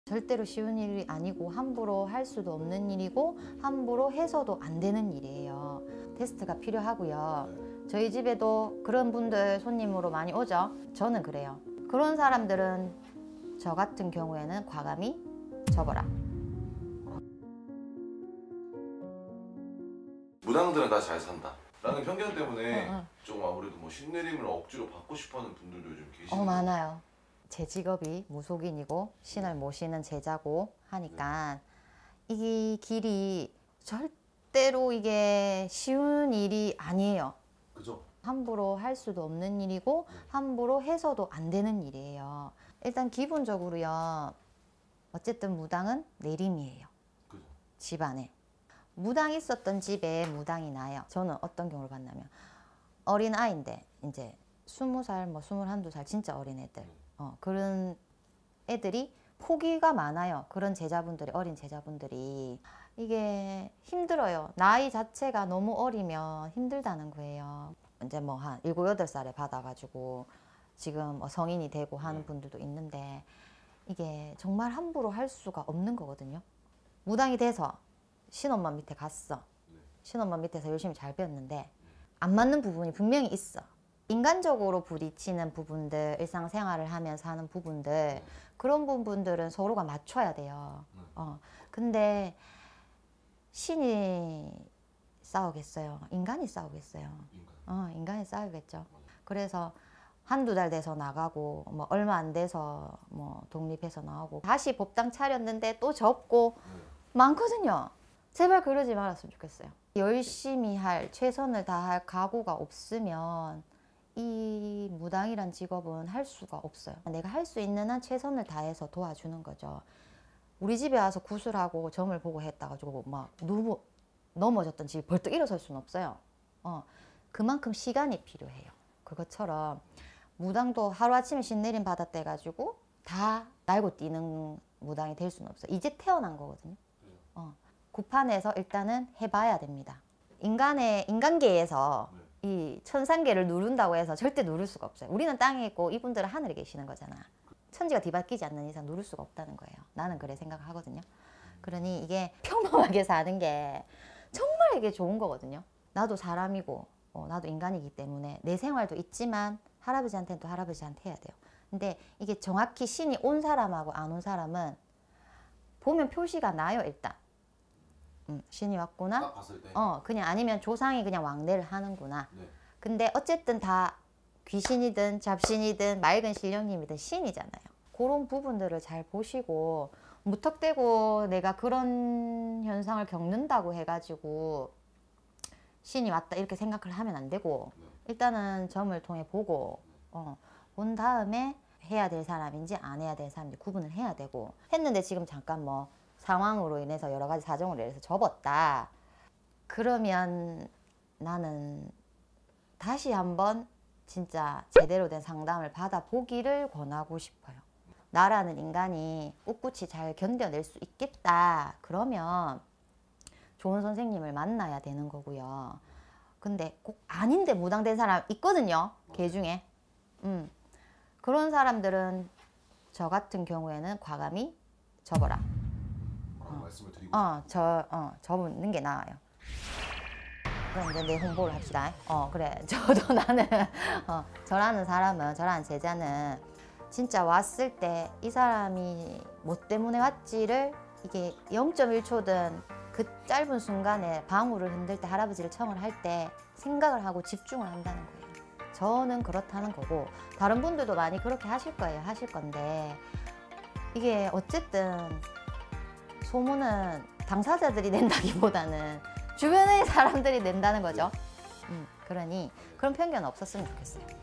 절대로 쉬운 일이 아니고 함부로 할 수도 없는 일이고 함부로 해서도 안 되는 일이에요. 테스트가 필요하고요. 저희 집에도 그런 분들 손님으로 많이 오죠. 저는 그래요. 그런 사람들은 저 같은 경우에는 과감히 접어라. 무당들은 다 잘 산다 라는 편견 때문에 좀 아무래도 뭐 신내림을 억지로 받고 싶어하는 분들도 요즘 계시네요. 많아요. 제 직업이 무속인이고 신을 모시는 제자고 하니까 이 길이 절대로 이게 쉬운 일이 아니에요. 그죠? 함부로 할 수도 없는 일이고 함부로 해서도 안 되는 일이에요. 일단 기본적으로요. 어쨌든 무당은 내림이에요. 그죠? 집안에. 무당이 있었던 집에 무당이 나요. 저는 어떤 경우를 봤냐면 어린 아이인데 이제 20살, 뭐 21~22살 진짜 어린 애들 그런 애들이 포기가 많아요. 그런 제자분들이, 어린 제자분들이. 이게 힘들어요. 나이 자체가 너무 어리면 힘들다는 거예요. 이제 뭐 한 7, 8살에 받아가지고 지금 뭐 성인이 되고 하는 분들도 있는데 이게 정말 함부로 할 수가 없는 거거든요. 무당이 돼서 신엄마 밑에 갔어. 신엄마 밑에서 열심히 잘 배웠는데 안 맞는 부분이 분명히 있어. 인간적으로 부딪히는 부분들, 일상생활을 하면서 하는 부분들, 그런 부분들은 서로가 맞춰야 돼요. 근데 신이 싸우겠어요? 인간이 싸우겠어요? 인간이 싸우겠죠. 그래서 한두 달 돼서 나가고 뭐 얼마 안 돼서 뭐 독립해서 나오고 다시 법당 차렸는데 또 접고 많거든요. 제발 그러지 말았으면 좋겠어요. 열심히 할, 최선을 다할 각오가 없으면 이 무당이란 직업은 할 수가 없어요. 내가 할 수 있는 한 최선을 다해서 도와주는 거죠. 우리 집에 와서 구슬하고 점을 보고 했다가 막 넘어졌던 집이 벌떡 일어설 수는 없어요. 그만큼 시간이 필요해요. 그것처럼 무당도 하루아침에 신내림 받았대 가지고 다 날고 뛰는 무당이 될 수는 없어요. 이제 태어난 거거든요. 구판에서 일단은 해봐야 됩니다. 인간계에서 이 천상계를 누른다고 해서 절대 누를 수가 없어요. 우리는 땅에 있고 이분들은 하늘에 계시는 거잖아. 천지가 뒤바뀌지 않는 이상 누를 수가 없다는 거예요. 나는 그래 생각하거든요. 그러니 이게 평범하게 사는 게 정말 이게 좋은 거거든요. 나도 사람이고 나도 인간이기 때문에 내 생활도 있지만 할아버지한테는 또 할아버지한테 해야 돼요. 근데 이게 정확히 신이 온 사람하고 안 온 사람은 보면 표시가 나요. 일단 신이 왔구나. 딱 봤을 때. 그냥 아니면 조상이 그냥 왕래를 하는구나. 근데 어쨌든 다 귀신이든 잡신이든 맑은 신령님이든 신이잖아요. 그런 부분들을 잘 보시고 무턱대고 내가 그런 현상을 겪는다고 해가지고 신이 왔다 이렇게 생각을 하면 안 되고 일단은 점을 통해 보고 본 다음에 해야 될 사람인지 안 해야 될 사람인지 구분을 해야 되고 했는데 지금 잠깐 뭐 상황으로 인해서 여러 가지 사정으로 인해서 접었다. 그러면 나는 다시 한번 진짜 제대로 된 상담을 받아보기를 권하고 싶어요. 나라는 인간이 꿋꿋이 잘 견뎌낼 수 있겠다. 그러면 좋은 선생님을 만나야 되는 거고요. 근데 꼭 아닌데 무당된 사람 있거든요. 개 중에. 그런 사람들은 저 같은 경우에는 과감히 접어라. 말씀을 드리고 접는 게 나아요. 그럼 이제 내 홍보를 합시다. 그래. 저도 나는 저라는 사람은, 저라는 제자는 진짜 왔을 때 이 사람이 뭐 때문에 왔지를 이게 0.1초든 그 짧은 순간에 방울을 흔들 때 할아버지를 청을 할 때 생각을 하고 집중을 한다는 거예요. 저는 그렇다는 거고 다른 분들도 많이 그렇게 하실 거예요. 하실 건데 이게 어쨌든 소문은 당사자들이 낸다기보다는 주변의 사람들이 낸다는 거죠. 그러니 그런 편견 없었으면 좋겠어요.